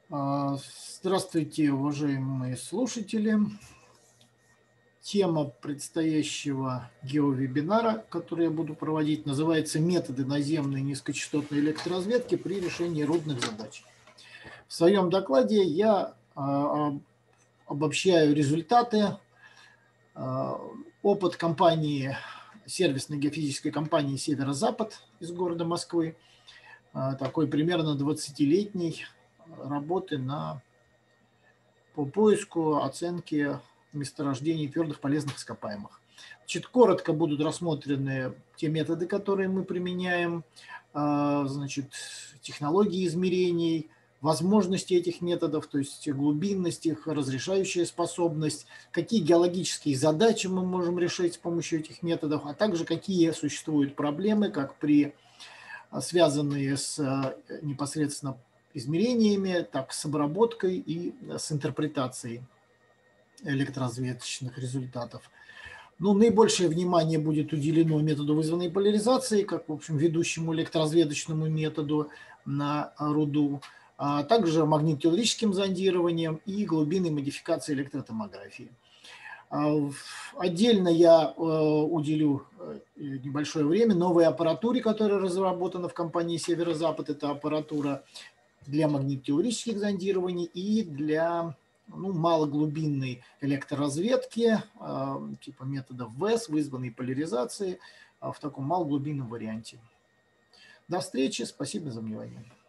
Здравствуйте, уважаемые слушатели. Тема предстоящего геовебинара, который я буду проводить, называется «Методы наземной низкочастотной электроразведки при решении рудных задач». В своем докладе я обобщаю результаты, а, опыт компании, сервисной геофизической компании «Северо-Запад» из города Москвы, такой примерно 20-летней работы по поиску, оценке месторождений твердых полезных ископаемых. Значит, коротко будут рассмотрены те методы, которые мы применяем, значит, технологии измерений, возможности этих методов, то есть глубинность их, разрешающая способность, какие геологические задачи мы можем решить с помощью этих методов, а также какие существуют проблемы, связанные с непосредственно измерениями, так с обработкой и с интерпретацией электроразведочных результатов. Ну, наибольшее внимание будет уделено методу вызванной поляризации, как, в общем, ведущему электроразведочному методу на руду, а также магнитно-теоретическим зондированием и глубинной модификацией электротомографии. Отдельно я уделю небольшое время новой аппаратуре, которая разработана в компании «Северо-Запад». Это аппаратура для магнитно-теоретических зондирований и для малоглубинной электроразведки, типа методов ВЭС, вызванной поляризации, в таком малоглубинном варианте. До встречи, спасибо за внимание.